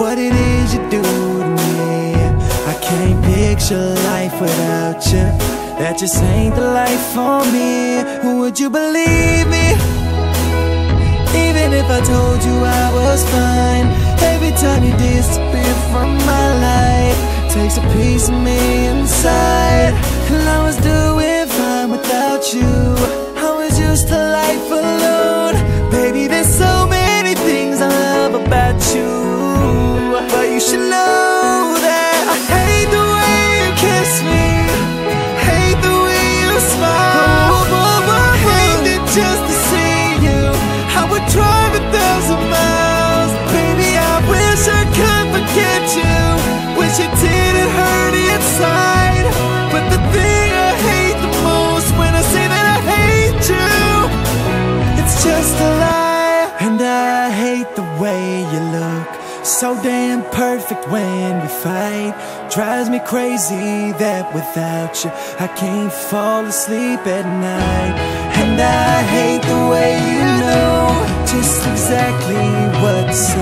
what it is you do to me. I can't picture life without you. That just ain't the life for me. Would you believe me? Even if I told you I was fine, every time you disappear from my life takes a piece of me inside. And I was doing fine without you. I was used to life alone. Baby, there's so many things I love about you, but you should know that I hate the way you kiss me, hate the way you smile. I hate it just to see you. I would drive 1,000 miles. Baby, I wish I could forget you. Wish it didn't hurt inside. But the thing I hate the most when I say that I hate you, it's just a lie. And I hate the way you look, so damn perfect when we fight. Drives me crazy that without you I can't fall asleep at night. And I hate the way you know just exactly what to say.